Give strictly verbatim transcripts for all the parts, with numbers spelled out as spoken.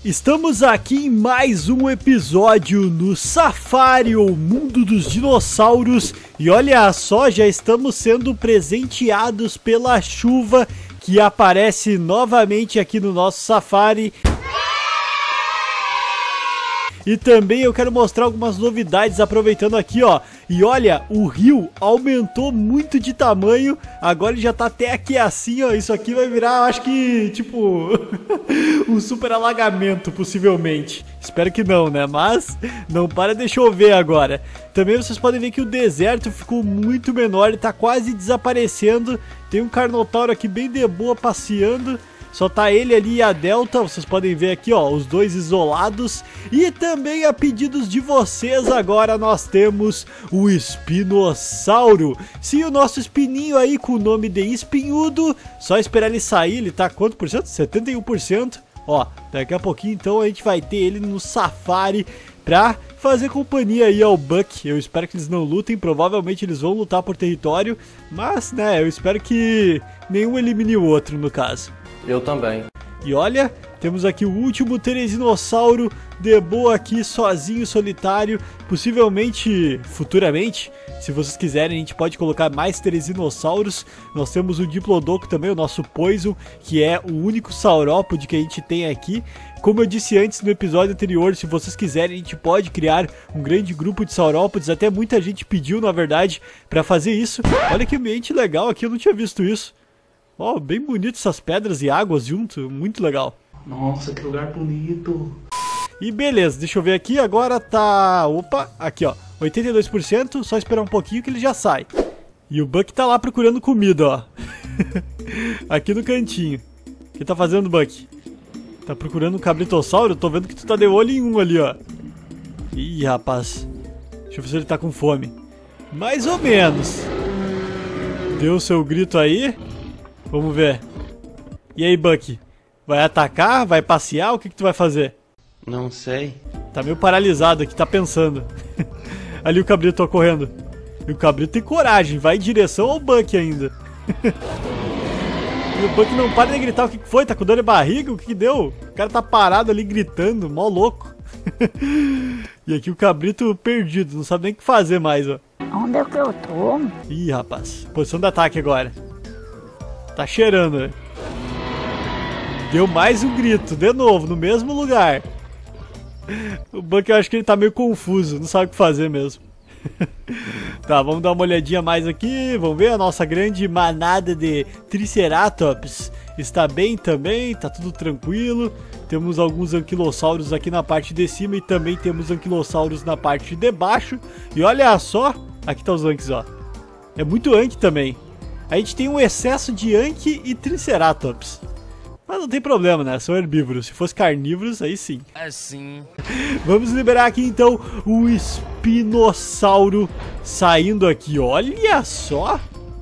Estamos aqui em mais um episódio no Safari, o mundo dos dinossauros. E olha só, já estamos sendo presenteados pela chuva que aparece novamente aqui no nosso Safari. E também eu quero mostrar algumas novidades aproveitando aqui, ó. E olha, o rio aumentou muito de tamanho. Agora ele já tá até aqui assim, ó. Isso aqui vai virar, eu acho que, tipo, um super alagamento, possivelmente. Espero que não, né? Mas não para de chover agora. Também vocês podem ver que o deserto ficou muito menor e tá quase desaparecendo. Tem um Carnotauro aqui bem de boa passeando. Só tá ele ali e a Delta, vocês podem ver aqui, ó, os dois isolados. E também a pedidos de vocês, agora nós temos o Espinossauro. Sim, o nosso espininho aí com o nome de Espinhudo. Só esperar ele sair, ele tá quanto por cento? setenta e um por cento. Ó, daqui a pouquinho então a gente vai ter ele no Safari pra fazer companhia aí ao Buck. Eu espero que eles não lutem, provavelmente eles vão lutar por território. Mas, né, eu espero que nenhum elimine o outro no caso. Eu também. E olha, temos aqui o último Teresinossauro de boa aqui, sozinho, solitário. Possivelmente, futuramente, se vocês quiserem, a gente pode colocar mais Teresinossauros. Nós temos o Diplodocus também, o nosso Poison, que é o único saurópode que a gente tem aqui. Como eu disse antes no episódio anterior, se vocês quiserem, a gente pode criar um grande grupo de saurópodes. Até muita gente pediu, na verdade, para fazer isso. Olha que ambiente legal aqui, eu não tinha visto isso. Ó, oh, bem bonito essas pedras e águas junto, muito legal. Nossa, que lugar bonito. E beleza, deixa eu ver aqui, agora tá... Opa, aqui ó, oitenta e dois por cento, só esperar um pouquinho que ele já sai. E o Buck tá lá procurando comida, ó. Aqui no cantinho. O que tá fazendo, Buck? Tá procurando um cabritossauro? Eu tô vendo que tu tá de olho em um ali, ó. Ih, rapaz. Deixa eu ver se ele tá com fome. Mais ou menos. Deu o seu grito aí. Vamos ver. E aí, Buck? Vai atacar? Vai passear? O que que tu vai fazer? Não sei. Tá meio paralisado aqui, tá pensando. Ali o cabrito correndo. E o cabrito tem coragem, vai em direção ao Buck ainda. E o Buck não para de gritar. O que que foi? Tá com dor de barriga? O que que deu? O cara tá parado ali gritando, mó louco. E aqui o cabrito perdido, não sabe nem o que fazer mais, ó. Onde é que eu tô? Ih, rapaz. Posição de ataque agora. Tá cheirando, né? Deu mais um grito, de novo, no mesmo lugar. O Buck, eu acho que ele tá meio confuso, não sabe o que fazer mesmo. Tá, vamos dar uma olhadinha mais aqui. Vamos ver, a nossa grande manada de Triceratops está bem também, tá tudo tranquilo. Temos alguns anquilossauros aqui na parte de cima e também temos anquilossauros na parte de baixo. E olha só, aqui tá os anques, ó. É muito anque também. A gente tem um excesso de anque e Triceratops. Mas não tem problema, né? São herbívoros. Se fosse carnívoros, aí sim. Assim. Vamos liberar aqui então o Espinossauro saindo aqui. Olha só!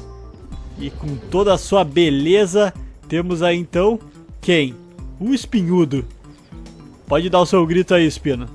E com toda a sua beleza, temos aí então quem? O Espinhudo. Pode dar o seu grito aí, Espino.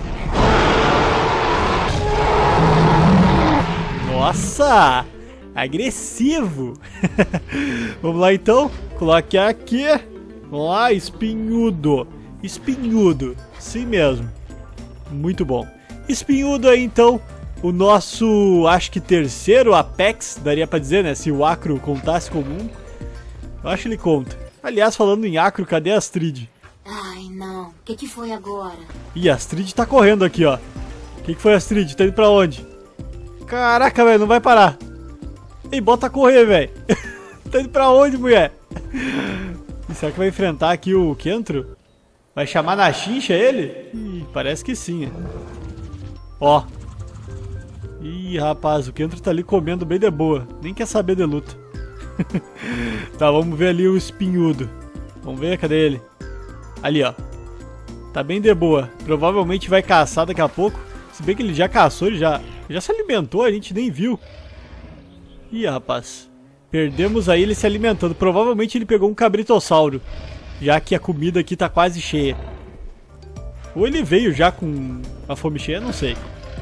Nossa! Agressivo. Vamos lá então. Coloque aqui. Vamos lá, Espinhudo. Espinhudo. Sim mesmo. Muito bom. Espinhudo aí então. O nosso, acho que terceiro Apex. Daria pra dizer, né? Se o Acro contasse como um. Eu acho que ele conta. Aliás, falando em Acro, cadê a Astrid? Ai, não. O que que foi agora? Ih, a Astrid tá correndo aqui, ó. O que que foi, Astrid? Tá indo pra onde? Caraca, velho, não vai parar. Ei, bota a correr, velho. Tá indo pra onde, mulher? E será que vai enfrentar aqui o Kentro? Vai chamar na chincha ele? Ih, parece que sim. Ó. Ih, rapaz, o Kentro tá ali comendo bem de boa. Nem quer saber de luta. Tá, vamos ver ali o Espinhudo. Vamos ver, cadê ele? Ali, ó. Tá bem de boa. Provavelmente vai caçar daqui a pouco. Se bem que ele já caçou, ele já, já se alimentou, a gente nem viu. Ih, rapaz. Perdemos aí ele se alimentando. Provavelmente ele pegou um cabritossauro, já que a comida aqui tá quase cheia. Ou ele veio já com a fome cheia, não sei.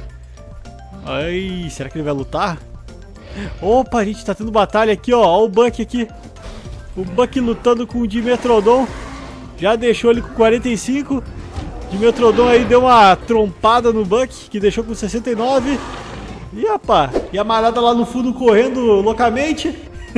Ai, será que ele vai lutar? Opa, a gente tá tendo batalha aqui, ó. Ó o Buck aqui. O Buck lutando com o Dimetrodon. Já deixou ele com quarenta e cinco. Dimetrodon aí deu uma trompada no Buck, que deixou com sessenta e nove. E opa, e a manada lá no fundo correndo loucamente.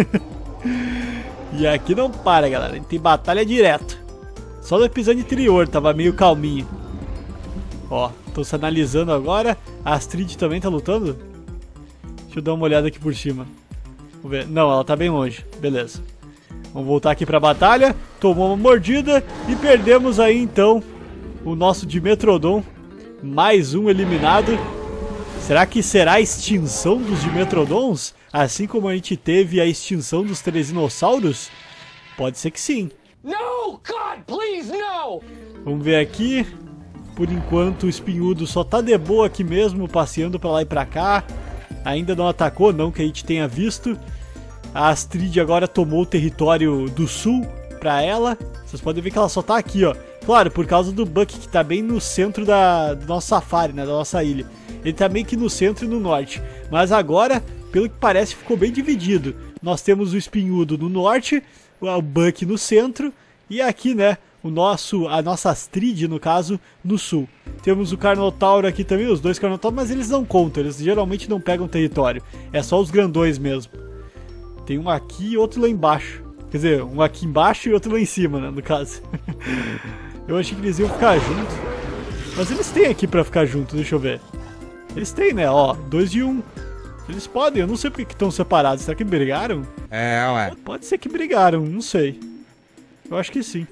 E aqui não para, galera. A gente tem batalha direto. Só no episódio anterior tava meio calminho. Ó, tô se analisando agora. A Astrid também tá lutando? Deixa eu dar uma olhada aqui por cima. Vamos ver. Não, ela tá bem longe. Beleza. Vamos voltar aqui pra batalha. Tomou uma mordida e perdemos aí então o nosso Dimetrodon. Mais um eliminado. Será que será a extinção dos Dimetrodons? Assim como a gente teve a extinção dos Teresinossauros? Pode ser que sim. No, God, please, no! Vamos ver aqui. Por enquanto o Espinhudo só tá de boa aqui mesmo, passeando pra lá e pra cá. Ainda não atacou, não que a gente tenha visto. A Astrid agora tomou o território do sul pra ela. Vocês podem ver que ela só tá aqui, ó. Claro, por causa do Buck, que tá bem no centro da, do nosso safari, né, da nossa ilha. Ele tá meio que no centro e no norte. Mas agora, pelo que parece, ficou bem dividido. Nós temos o Espinhudo no norte, o Buck no centro. E aqui, né, o nosso, a nossa Astrid, no caso, no sul. Temos o Carnotauro aqui também, os dois Carnotauros, mas eles não contam. Eles geralmente não pegam território. É só os grandões mesmo. Tem um aqui e outro lá embaixo. Quer dizer, um aqui embaixo e outro lá em cima, né, no caso. Eu achei que eles iam ficar juntos. Mas eles têm aqui pra ficar juntos, deixa eu ver. Eles têm, né, ó, dois e um. Eles podem, eu não sei porque que estão separados. Será que brigaram? É, ué. Pode ser que brigaram, não sei. Eu acho que sim.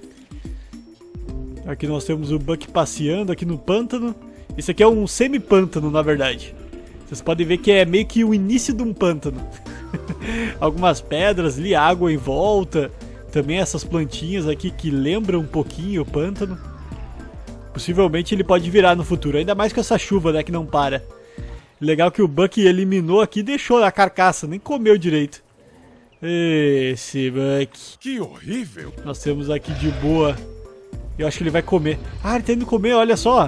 Aqui nós temos o Buck passeando aqui no pântano. Esse aqui é um semi-pântano, na verdade. Vocês podem ver que é meio que o início de um pântano. Algumas pedras ali, água em volta. Também essas plantinhas aqui que lembram um pouquinho o pântano. Possivelmente ele pode virar no futuro, ainda mais com essa chuva, né, que não para. Legal que o Buck eliminou aqui e deixou a carcaça, nem comeu direito. Esse Buck. Que horrível. Nós temos aqui de boa. Eu acho que ele vai comer. Ah, ele tá indo comer, olha só.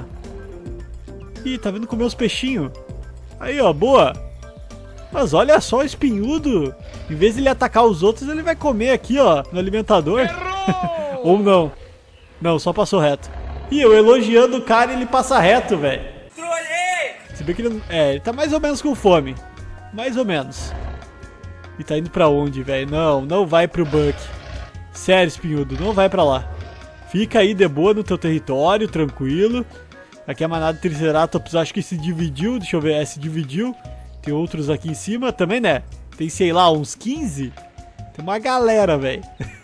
Ih, tá vindo comer os peixinhos. Aí, ó, boa. Mas olha só o Espinhudo. Em vez de ele atacar os outros, ele vai comer aqui, ó, no alimentador. Errou! Ou não. Não, só passou reto. Ih, eu elogiando o cara e ele passa reto, velho. Se bem que ele... É, ele tá mais ou menos com fome. Mais ou menos. E tá indo pra onde, velho? Não, não vai pro Buck. Sério, Espinhudo, não vai pra lá. Fica aí de boa no teu território, tranquilo. Aqui a manada de Triceratops acho que se dividiu. Deixa eu ver, é, se dividiu. Tem outros aqui em cima também, né? Tem, sei lá, uns quinze. Tem uma galera, velho.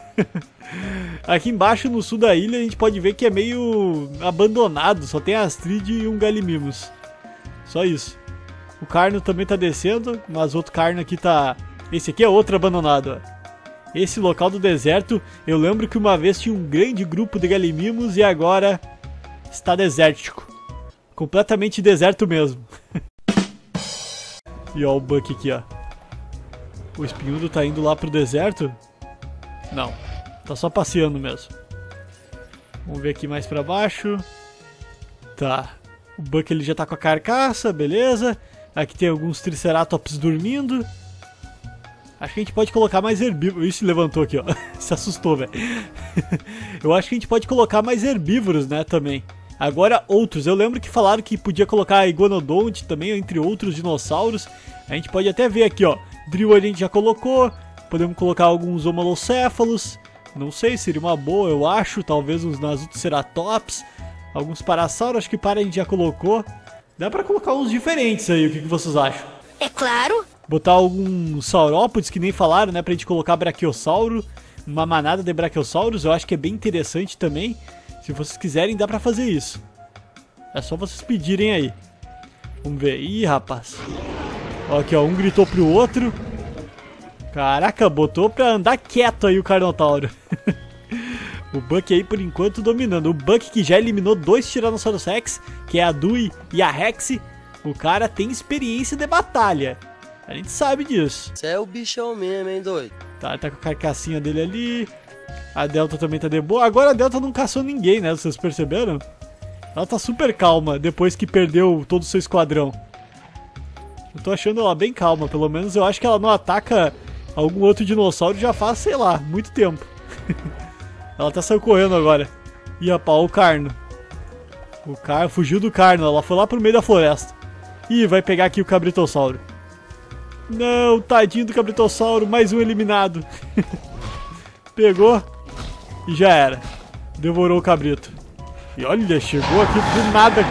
Aqui embaixo, no sul da ilha, a gente pode ver que é meio abandonado. Só tem a Astrid e um Gallimimus. Só isso. O Carno também tá descendo, mas outro Carno aqui tá... Esse aqui é outro abandonado, ó. Esse local do deserto, eu lembro que uma vez tinha um grande grupo de Gallimimus e agora está desértico. Completamente deserto mesmo. E ó o Buck aqui, ó. O Espinhudo tá indo lá pro deserto? Não, tá só passeando mesmo. Vamos ver aqui mais pra baixo. Tá, o Buck ele já tá com a carcaça, beleza. Aqui tem alguns Triceratops dormindo. Acho que a gente pode colocar mais herbívoros. Isso, levantou aqui, ó. Se assustou, velho. Eu acho que a gente pode colocar mais herbívoros, né, também. Agora, outros. Eu lembro que falaram que podia colocar Iguanodonte também, entre outros dinossauros. A gente pode até ver aqui, ó. Drill a gente já colocou. Podemos colocar alguns Homalocéfalos. Não sei, seria uma boa, eu acho. Talvez uns Nasutoceratops. Alguns Parasauro, acho que para a gente já colocou. Dá pra colocar uns diferentes aí, o que, que vocês acham? É claro. Botar alguns saurópodes que nem falaram, né? Pra gente colocar Brachiosauro. Uma manada de Brachiosauros. Eu acho que é bem interessante também. Se vocês quiserem, dá pra fazer isso. É só vocês pedirem aí. Vamos ver. Ih, rapaz. Ó, aqui, ó. Um gritou pro outro. Caraca, botou pra andar quieto aí o Carnotauro. O Buck aí, por enquanto, dominando. O Buck que já eliminou dois Tyrannosaurus Rex, que é a Dewey e a Rex. O cara tem experiência de batalha. A gente sabe disso. Você é o bichão mesmo, hein, doido? Tá, tá com a carcassinha dele ali. A Delta também tá de boa. Agora a Delta não caçou ninguém, né? Vocês perceberam? Ela tá super calma depois que perdeu todo o seu esquadrão. Eu tô achando ela bem calma. Pelo menos eu acho que ela não ataca algum outro dinossauro já faz, sei lá, muito tempo. Ela tá saindo correndo agora. Ih, rapaz, o Carno. O Carno fugiu do Carno, ela foi lá pro meio da floresta. Ih, vai pegar aqui o Cabritossauro. Não, tadinho do Cabritossauro, mais um eliminado. Pegou e já era. Devorou o cabrito. E olha, chegou aqui do nada.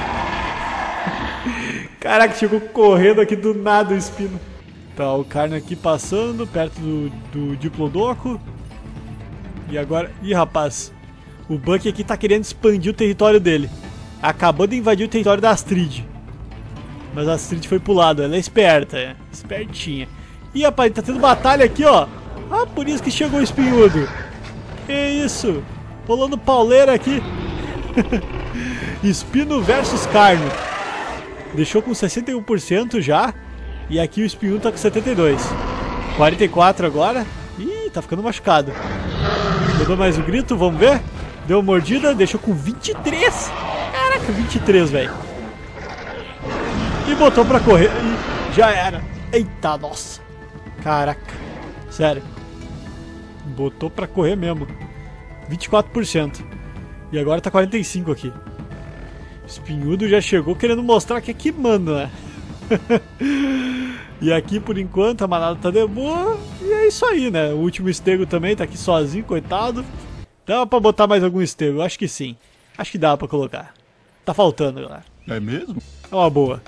Caraca, chegou correndo aqui do nada o Espino. Tá, o Carno aqui passando perto do, do Diplodocus. E agora... Ih, rapaz. O Buck aqui tá querendo expandir o território dele. Acabou de invadir o território da Astrid. Mas a Astrid foi pro lado. Ela é esperta, é. Espertinha. Ih, rapaz, tá tendo batalha aqui, ó. Ah, por isso que chegou o espinhudo. Que isso? Rolando pauleira aqui. Espino versus Carno. Deixou com sessenta e um por cento já. E aqui o espinhudo tá com setenta e dois. quarenta e quatro agora. Ih, tá ficando machucado. Mandou mais um grito, vamos ver. Deu uma mordida, deixou com vinte e três. Caraca, vinte e três, velho. E botou pra correr. E já era. Eita, nossa. Caraca. Sério. Botou pra correr mesmo. vinte e quatro por cento. E agora tá quarenta e cinco aqui. Espinhudo já chegou querendo mostrar que aqui manda, né? E aqui por enquanto a manada tá de boa. E é isso aí, né? O último estego também tá aqui sozinho, coitado. Dá pra botar mais algum estego? Acho que sim. Acho que dá pra colocar. Tá faltando, galera. É mesmo? É uma boa.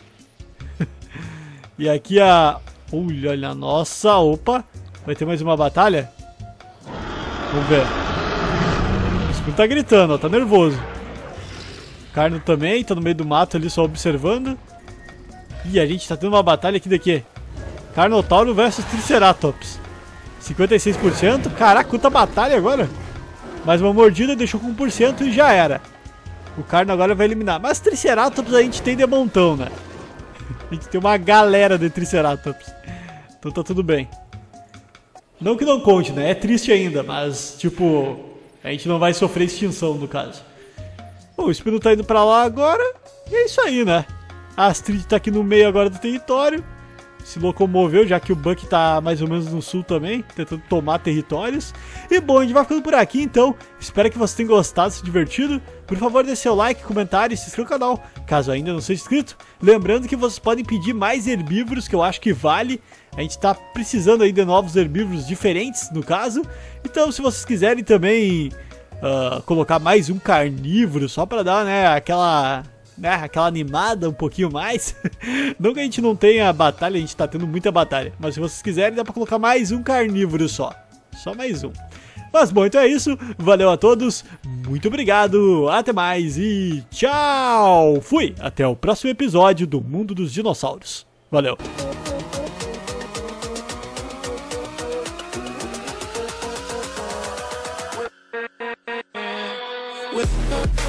E aqui a... Olha, olha, nossa, opa. Vai ter mais uma batalha? Vamos ver. O Espinho tá gritando, ó, tá nervoso. Carno também, tá no meio do mato ali só observando. Ih, a gente tá tendo uma batalha aqui daqui. Carnotauro versus Triceratops. cinquenta e seis por cento. Caraca, quanta batalha agora. Mais uma mordida, deixou com um por cento e já era. O Carno agora vai eliminar. Mas Triceratops a gente tem de montão, né? A gente tem uma galera de Triceratops. Então tá tudo bem. Não que não conte, né? É triste ainda, mas, tipo, a gente não vai sofrer extinção, no caso. Bom, o Espino tá indo pra lá agora. E é isso aí, né? A Astrid tá aqui no meio agora do território. Se locomoveu, já que o Buck tá mais ou menos no sul também, tentando tomar territórios. E bom, a gente vai ficando por aqui então. Espero que vocês tenham gostado, se divertido. Por favor, deixe seu like, comentário e se inscreva no canal, caso ainda não seja inscrito. Lembrando que vocês podem pedir mais herbívoros, que eu acho que vale. A gente tá precisando aí de novos herbívoros diferentes, no caso. Então, se vocês quiserem também uh, colocar mais um carnívoro, só pra dar, né, aquela... né, aquela animada um pouquinho mais. Não que a gente não tenha batalha, a gente tá tendo muita batalha. Mas se vocês quiserem, dá pra colocar mais um carnívoro só. Só mais um. Mas bom, então é isso. Valeu a todos. Muito obrigado. Até mais e tchau. Fui. Até o próximo episódio do Mundo dos Dinossauros. Valeu. Whip.